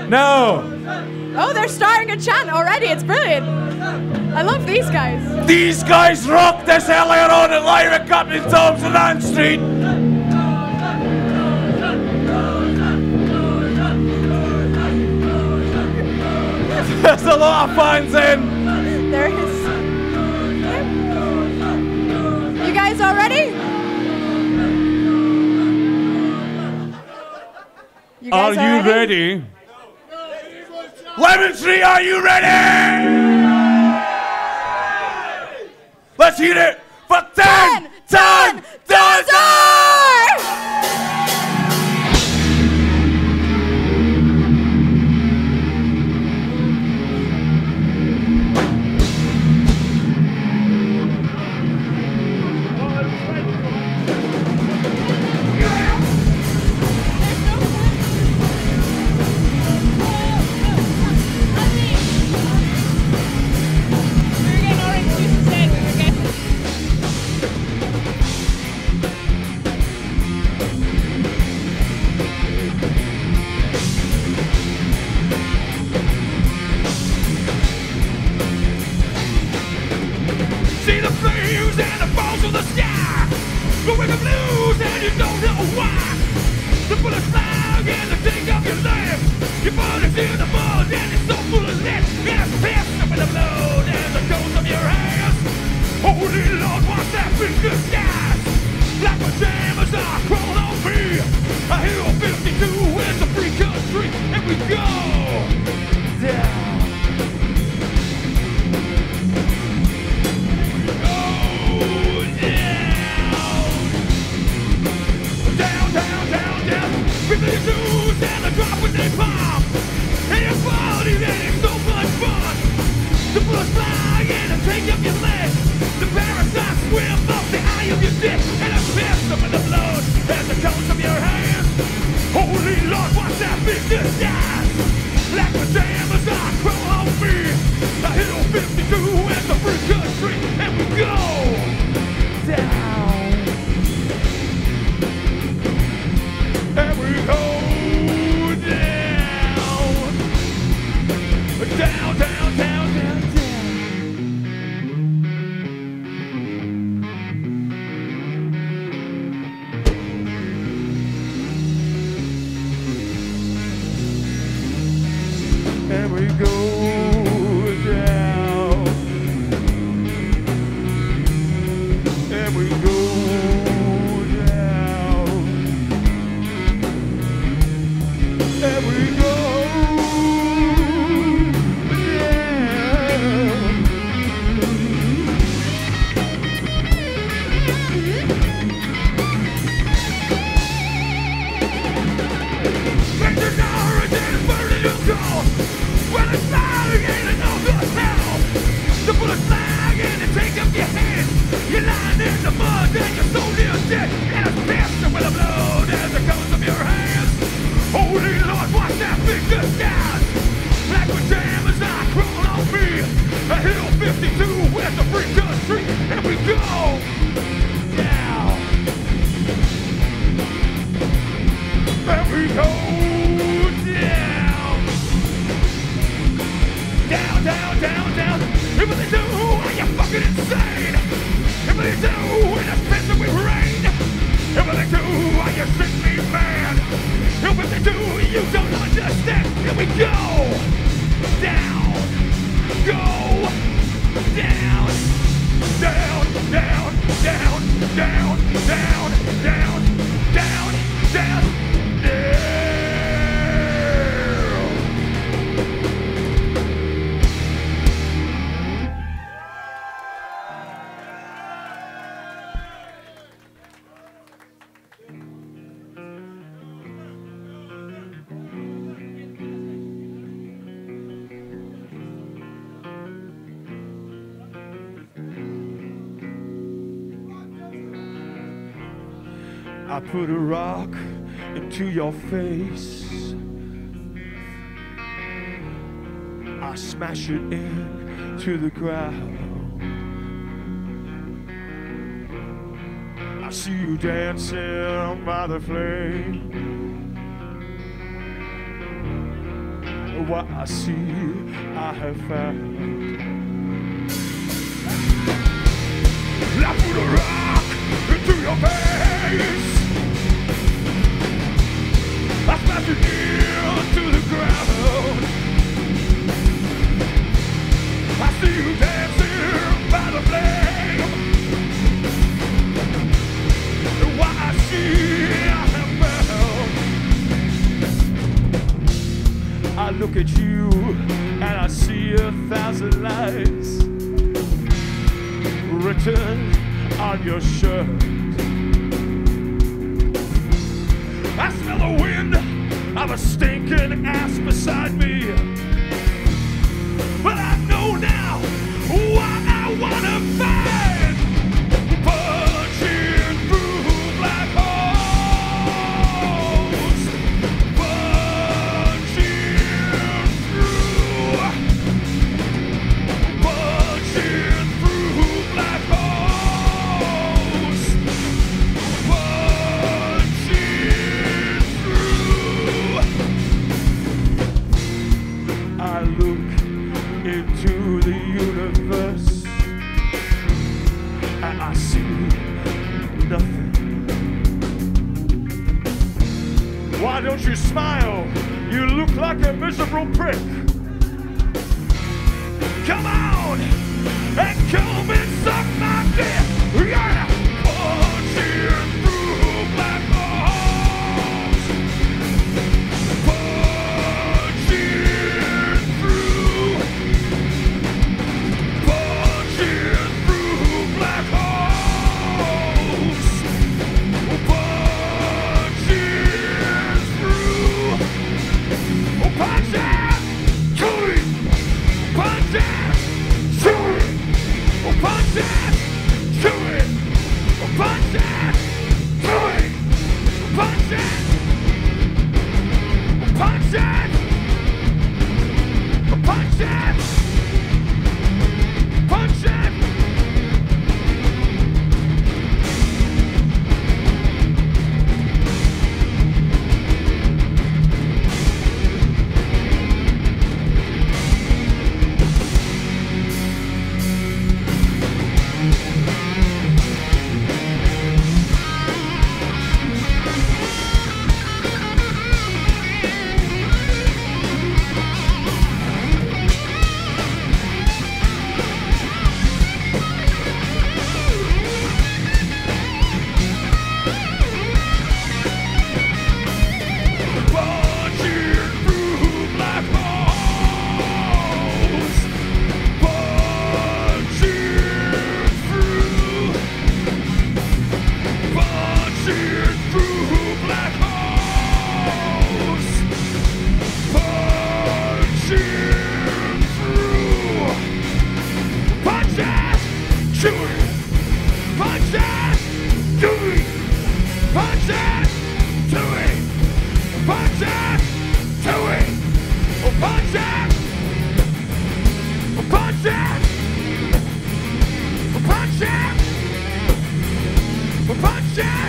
No. Oh, they're starting a chant already. It's brilliant. I love these guys. These guys rock this earlier on at Lyric Up in Thompson Ann Street. There's a lot of fans in. There is. You guys all ready? Are you ready? Lemon Tree, are you ready? Let's hear it for 10 Dozer! See the flames and the balls of the sky. But when the blues and you don't know why. To put a flag and to take up your life. Your body's in the mud and it's so full of lead. And it's pissed up in the blood and the ghost of your hands. Holy Lord, what's that big disguise? Black pajamas are crawling on me. A Hero 52 is a free country. And we go down. People use and a drop when they pop. And your body that is so much fun. To put a flag in and take up your leg. The parasites swim off the eye of your dick. And a piss up in the blood as it comes from your hands. Holy Lord, what's that big disguise? Black pajamas are crawl on me. I hit on 52 as a free country. And we go down. And we go down, down, down, down, down, down. And we go down, and we go. And we go Make the door and then burn it to go. When it's fire again and no good hell. To put a flag in and take up your hand. You're lying in the mud and you're so near dead. And it's pissed with the blood as it comes from your hands. Holy Lord, what's that big disguise? Black pajamas are crawling on me. A Hero 52 with the free country. And we go down. And we go down. Down, down, down, down. If they do, are you fucking insane? If they do, in a piss that we rain. If they do, are you sickly mad? If they do, you don't understand. Here we go down, go down, down, down, down, down, down, down, down, down, down. I put a rock into your face. I smash it into the ground. I see you dancing by the flame. what I see, I have found. I put a rock into your face. I smash it into the ground. I see you dancing by the flame. What I see, I have found. I look at you and I see 1,000 lights written on your shirt. I smell the wind of a stinking ass beside me. But I know now what I wanna find. Punching through black holes. Punching through. Punching through black holes. Punching through. I look into the universe and I see nothing. Why don't you smile? You look like a miserable prick. Come on and come and suck my dick. Yeah! Punching through black holes. Punching through. Punching through black holes. Punching through. Punch it! Chewing! Punch it! Chewing! Punch it! Chewing! Punch it! Chewing! Punch it! Punch it! Punch it! Punch it! Punching through black holes. Punching through. Punching through black holes. Punching through. Punch it! Chewing! Punch it! Chewing! Punch it! Chewing! Punch it! Chewing! Punch it! Punch it! Punch it! Punch it!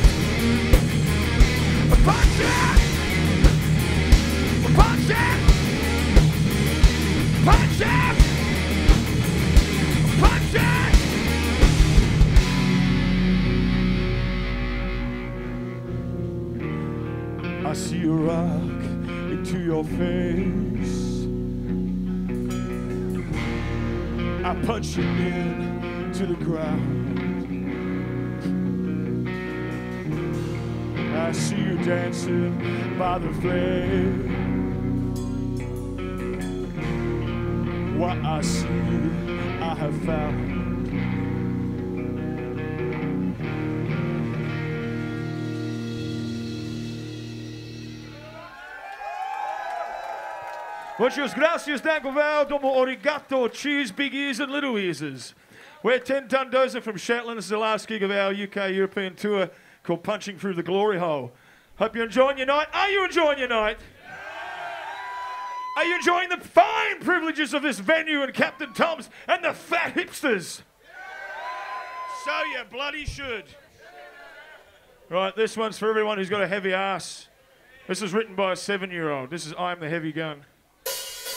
Punch it! Punch it! Punch it! Punch it! I see you rock into your face. I punch you in to the ground. I see you dancing by the flame. What I see, I have found. Muchas gracias, Dankoval, domo origato, cheese, big ears and little ears. We're 10 Ton Dozer from Shetland. This is the last gig of our UK European tour called Punching Through the Glory Hole. Hope you're enjoying your night. Are you enjoying your night? Are you enjoying the fine privileges of this venue and Captain Tom's and the fat hipsters? So you bloody should. Right, this one's for everyone who's got a heavy ass. This is written by a 7-year-old. This is I'm the Heavy Gun.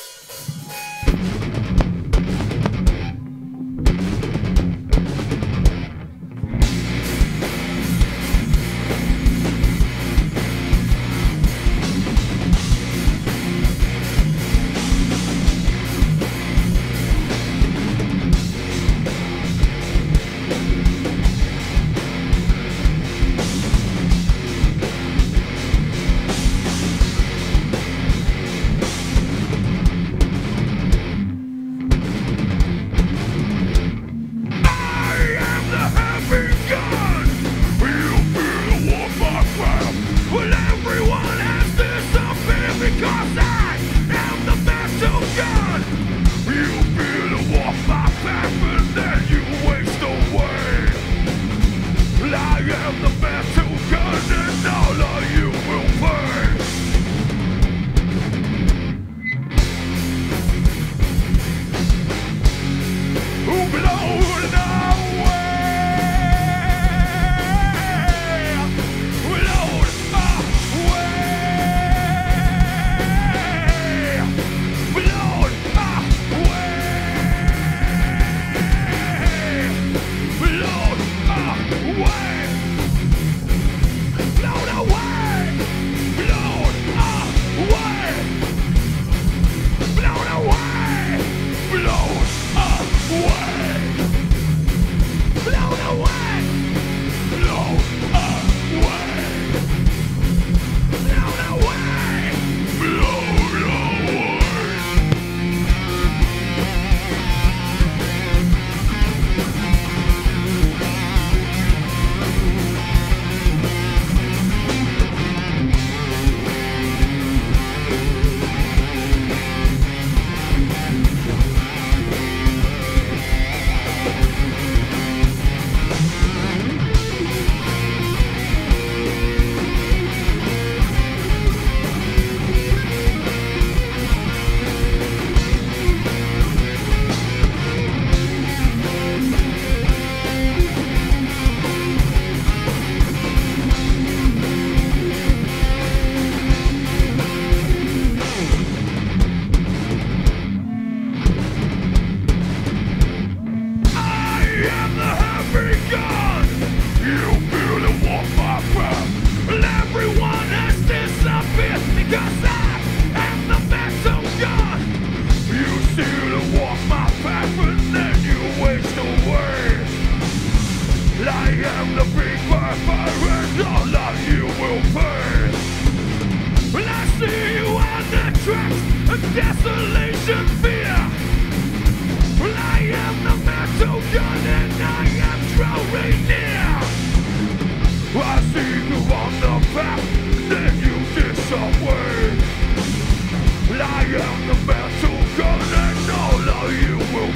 Desolation, fear. Well, I am the metal gun and I am drawing near. I see you on the path, then you disappear. Well, I am the metal gun and all of you will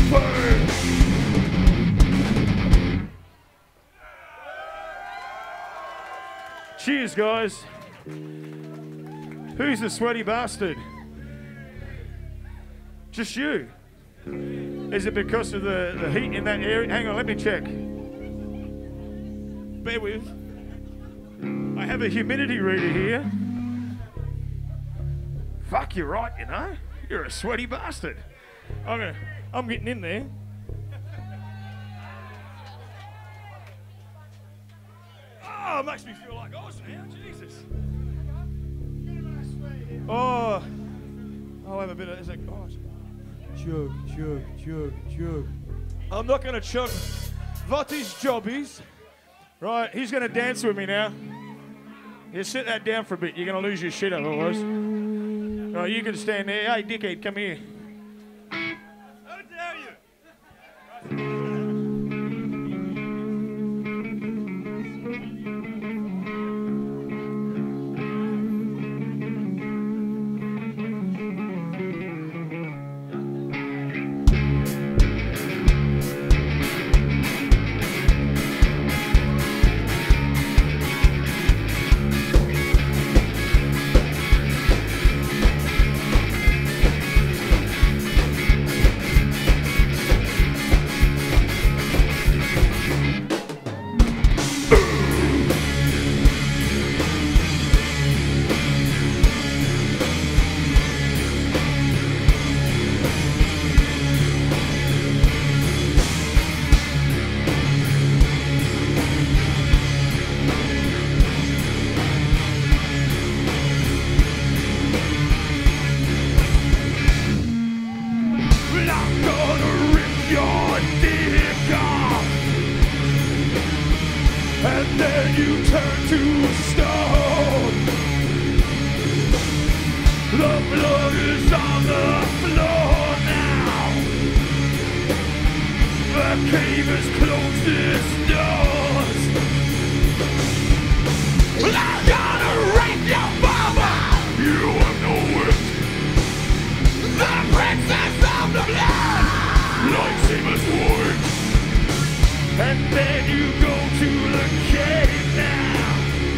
pay. Cheers, guys. Who's the sweaty bastard? Just you? Is it because of the heat in that area? Hang on, let me check. Bear with. I have a humidity reader here. Fuck, you're right, you know? You're a sweaty bastard. I'm getting in there. Oh, it makes me feel like Oz now, Jesus. Oh, I'll have a bit of, it's like, oh, chug, chug, chug, chug. I'm not going to chug what his job is. Right, he's going to dance with me now. Yeah, sit that down for a bit. You're going to lose your shit otherwise. Right, you can stand there. Hey, dickhead, come here. How dare you? And then you turn to stone. The blood is on the floor now. The cave has closed its doors. Well, I'm gonna rape your mama. You have no wit. The princess of the blood. Lightsabers words. And then you go to the cave now.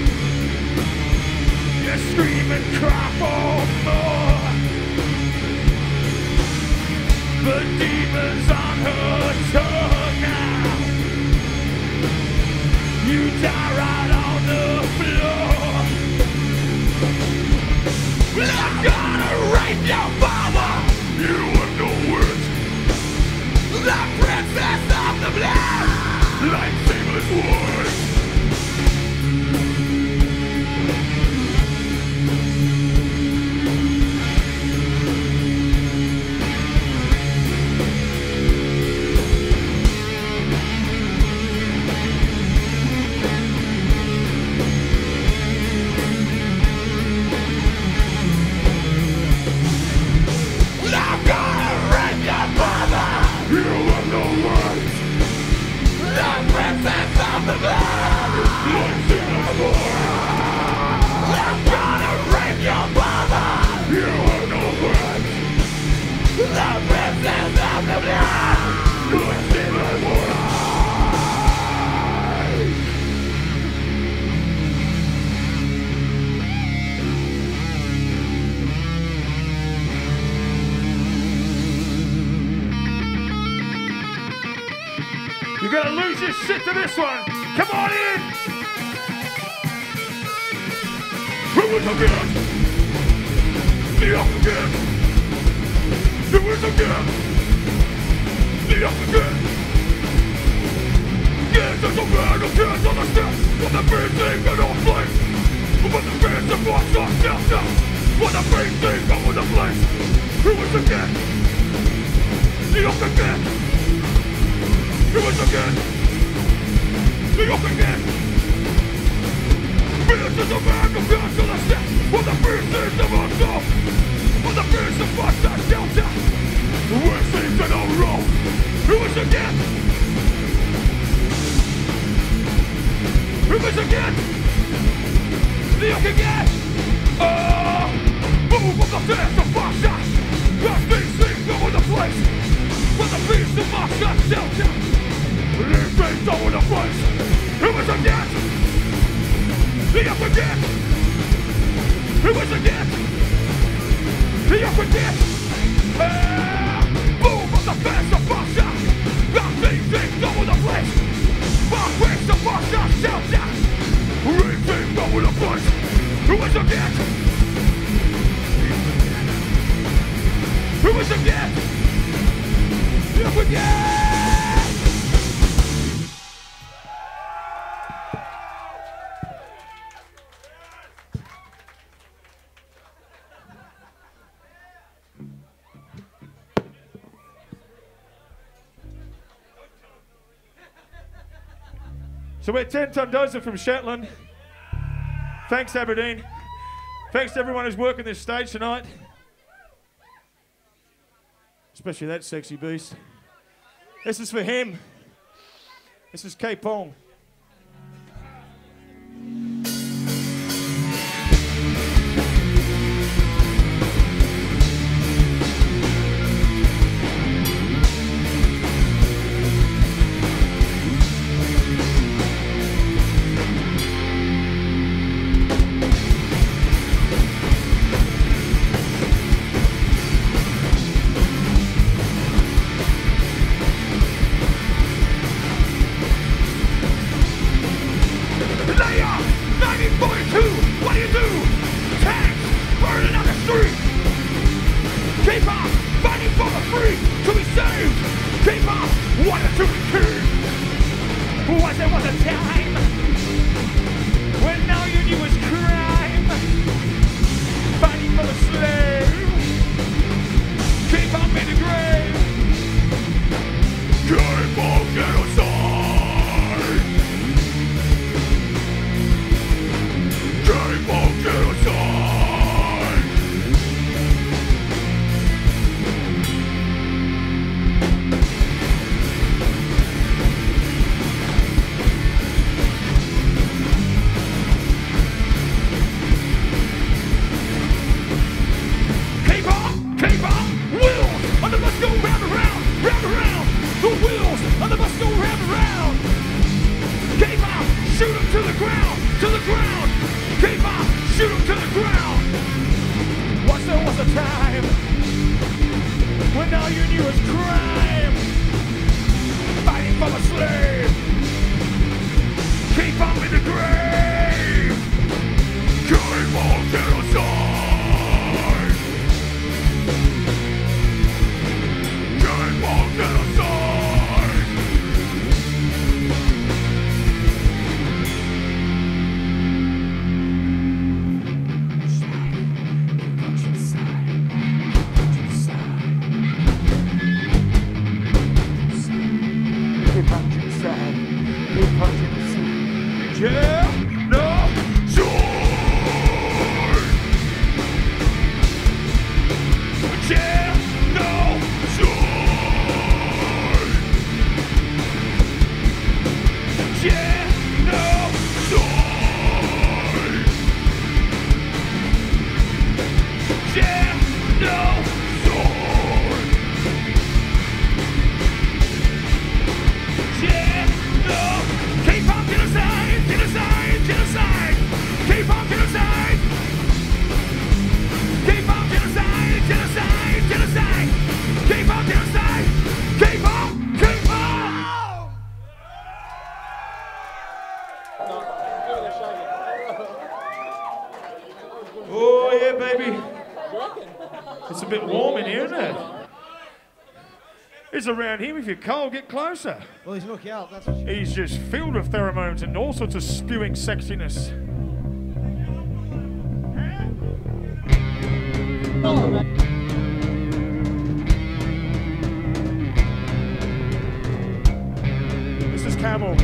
You scream and cry for more. The demon's on her tongue now. You die right on the floor. Well, I'm gonna rape your mama. You have no words. The princess of the blood. Lightsabers You're gonna lose your shit to this one. Come on in. Do it again. Be up again. Do it again. Be up again. Get to the man who can't understand what the beast thing in our place. What the beast that wants us down. What the beast thing over the place. Do it again. Be up again. Do it again! Be up again! Beers is a man who feels to the step. When the beast is the monster. When the beast is what's that shelter. We're seeing to no road. Do it again! Do it again! Be up again! Move up the stairs to Foxa! That beast thing over the place! When the beast is what's that shelter. These things over the place. It was again. The up again. It was again. The up again. Move on the fence of Foxa. Got these things over the place. My face of Foxa shelter. These things over the place. It was again. It was again. The up again. So we're 10 Ton Dozer from Shetland. Thanks, Aberdeen. Thanks to everyone who's working this stage tonight. Especially that sexy beast. This is for him. This is K-Pong. Yeah, no, joy. Yeah, no, joy. Yeah, no, joy. Yeah, no, joy. Yeah, no. Keep on to the side, to the side, to the side. Keep on to the side. Keep on to the side, to the side, to the side. Keep on to the side. Keep on, keep on. Oh yeah, baby. It's a bit warm in here, isn't it? It's around here. If you're cold, get closer. Well, he's looking out, that's for sure. He's just filled with pheromones and all sorts of spewing sexiness. This is Camel.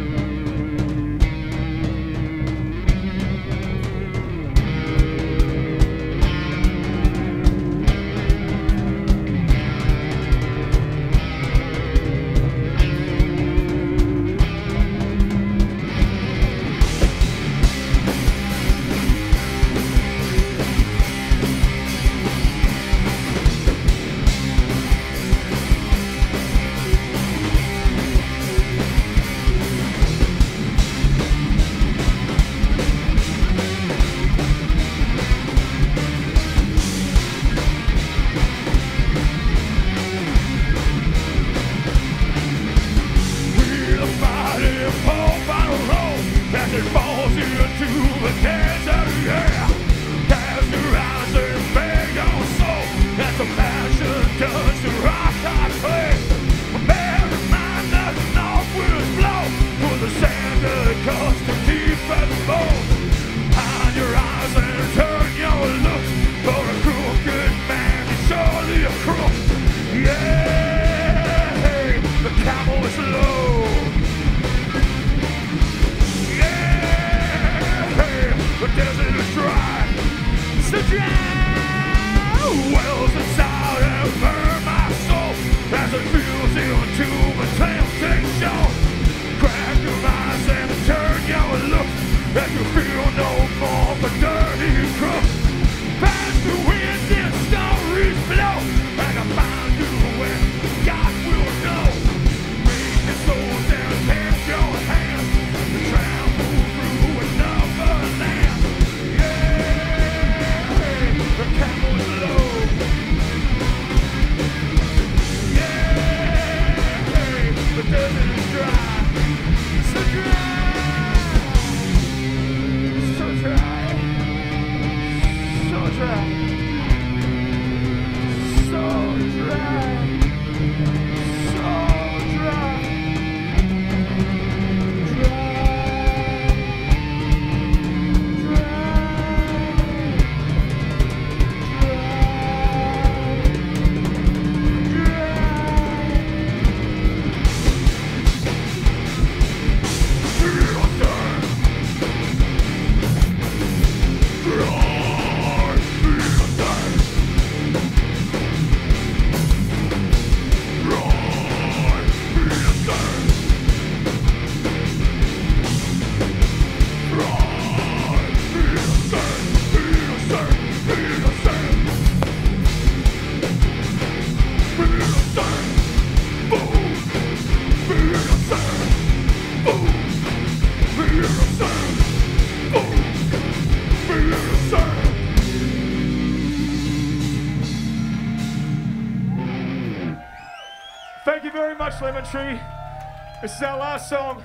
Thank you very much, Lemon Tree. This is our last song.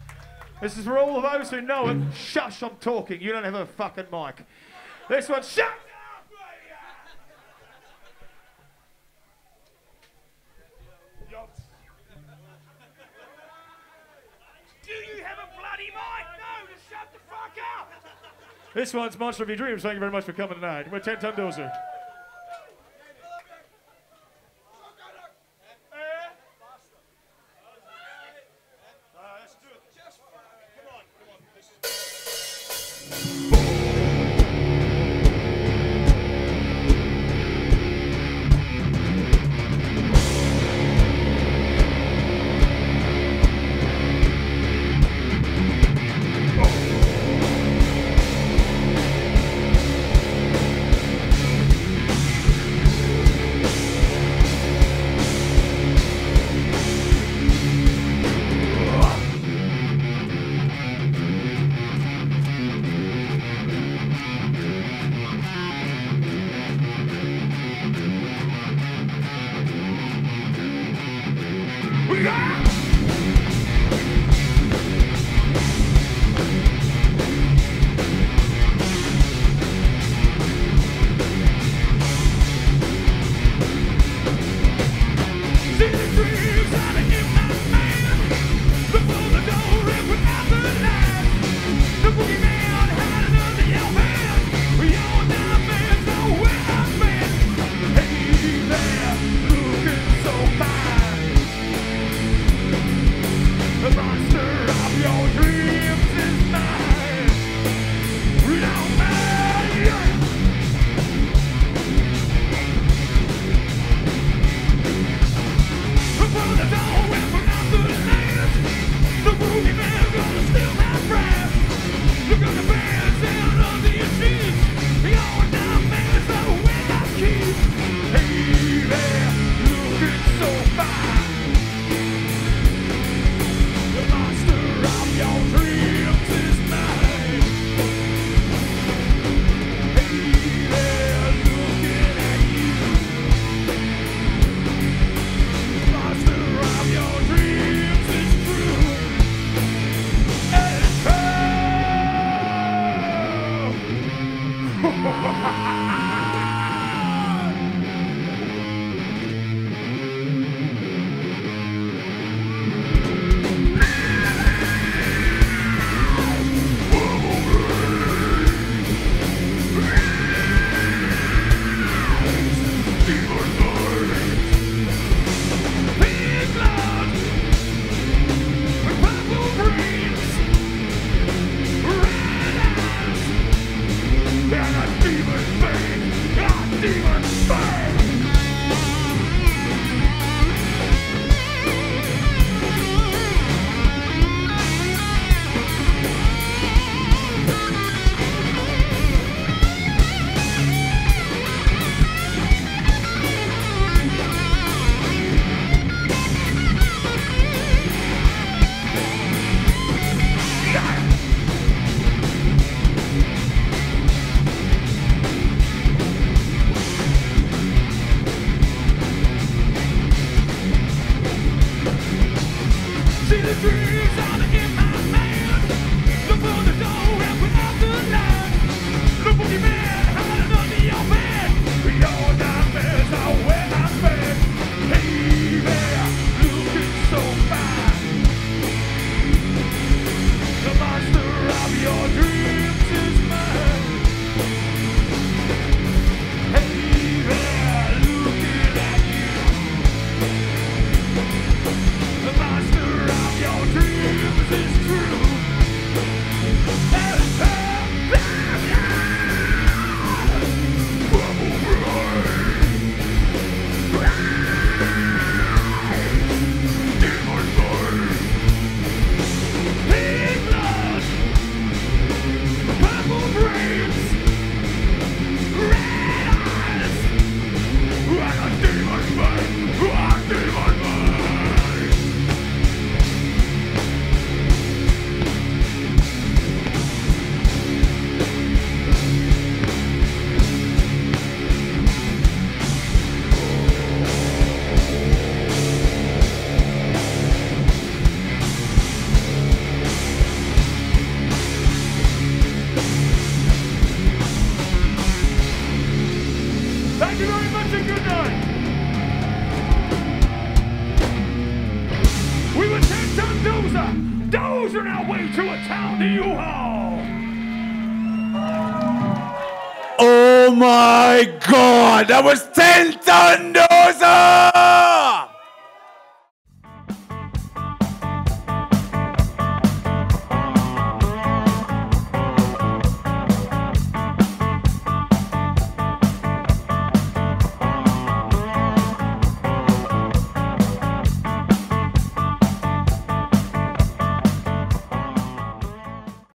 This is for all of those who know it. Shush, I'm talking. You don't have a fucking mic. This one, shut up! Do you have a bloody mic? No, just shut the fuck up! This one's Monster of Your Dreams. Thank you very much for coming tonight. We're 10 Ton Dozer. Let's do it. Just come on. This Thank you very much and good night. We were 10-ton dozer. Dozing our way to a town to U-Haul. Oh my God, that was 10-ton dozer!